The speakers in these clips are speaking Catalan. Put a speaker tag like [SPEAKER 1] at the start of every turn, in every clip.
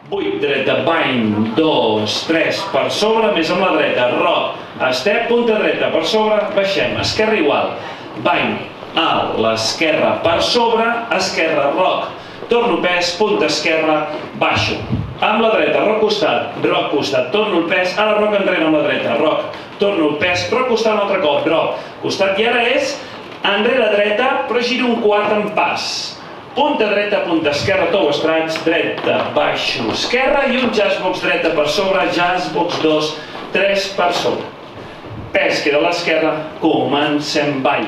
[SPEAKER 1] 8, dreta, bany, 2, 3, per sobre, més amb la dreta, roc, step, punta dreta, per sobre, baixem, esquerra igual, bany, alt, l'esquerra per sobre, esquerra, roc, torno pes, punta esquerra, baixo, amb la dreta, roc costat, torno el pes, ara roc enrere amb la dreta, roc, torno el pes, roc costat un altre cop, roc, costat, i ara és enrere dreta, però giro un quart en pas. Punta dreta, punta esquerra, tou estrats, dreta, baixo, esquerra i un jazzbox dreta per sobre, jazzbox 2, 3 per sobre. Pes queda a l'esquerra, comencem ball.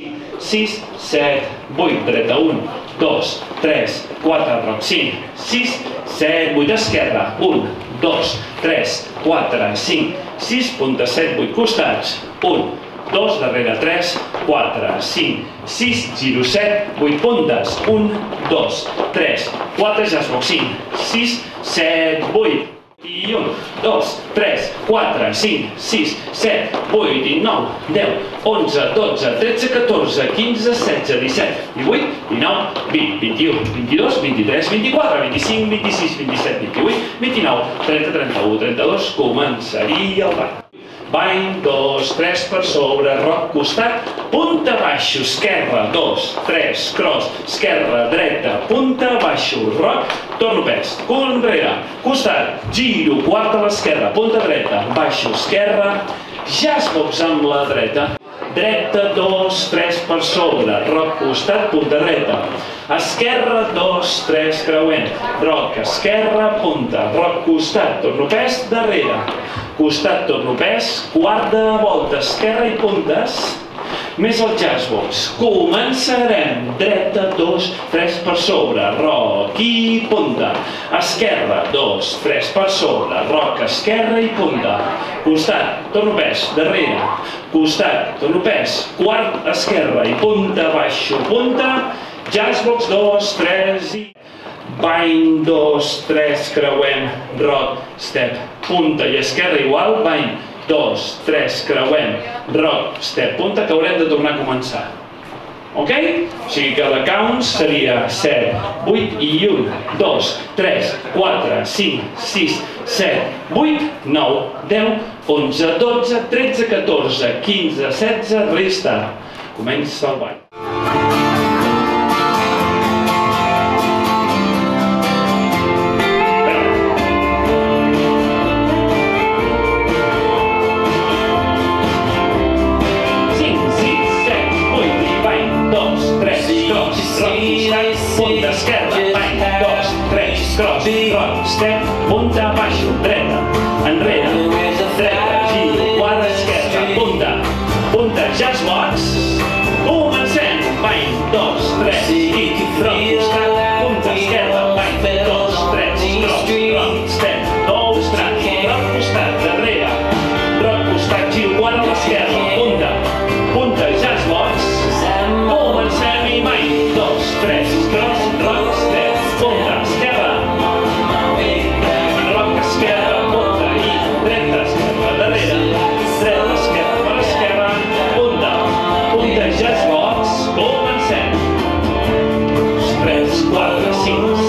[SPEAKER 1] 6, 7, 8, dreta, 1, 2, 3, 4, roc, 5, 6, 7, 8, esquerra, 1, 2, 3, 4, 5, 6, punta 7, 8 costats, 1, 2, darrere 3, 4, 5, 6, giro 7, 8 puntes, 1, 2, 3, 4, jazzbox 5, 6, 7, 8, i 1, 2, 3, 4, 5, 6, 7, 8, i 9, 10, 11, 12, 13, 14, 15, 16, 17, 18, 19, 20, 21, 22, 23, 24, 25, 26, 27, 28, 29, 30, 31, 32, començaria el ball. Bany, 2, 3 per sobre, roc costat, punta baixo, esquerra, 2, 3, cross, esquerra, dreta, punta baixo, roc, torno pes, cul enrere, costat, giro, quart a l'esquerra, punta dreta, baixo, esquerra, jazzbox amb la dreta, dreta, 2, 3 per sobre, roc costat, punta dreta, esquerra, 2, 3, creuent, roc, esquerra, punta, roc costat, torno pes, darrere, costat, torno pes, quarta volta, esquerra i puntes, més el jazzbox. Començarem, dreta, 2, 3 per sobre, roc i punta, esquerra, 2, 3 per sobre, roc, esquerra i punta, costat, torno pes, darrere, costat, torno pes, quart, esquerra i punta, baixo, punta, jazzbox, 2, 3 i... Bany, 2, 3, creuem, roc, step, punta i esquerra igual, bany, 2, 3, creuem, roc, step, punta, que haurem de tornar a començar. Ok? O sigui que la count seria 7, 8 i 1, 2, 3, 4, 5, 6, 7, 8, 9, 10, 11, 12, 13, 14, 15, 16, resta. Comença el ball. Punta esquerra, bany, 2, 3, cross, roc, step, punta, baixo, dreta, enrere, dreta, giro, quart, esquerra, punta, punta, jazzbox, comencem, bany, 2, 3, i roc, costat, punta, esquerra, bany, 2, 3, cross, roc, step, nou, estrat, roc, costat, darrere, roc, costat, giro, quart a l'esquerra, punta, punta, jazzbox, comencem i bany, 2, 3, cross, roc, step, punta, esquerra, roc, esquerra, punta, i dreta, esquerra, darrere, dreta, esquerra, per esquerra, punta, punta, jazzbox, comencem. 3, 4, 5,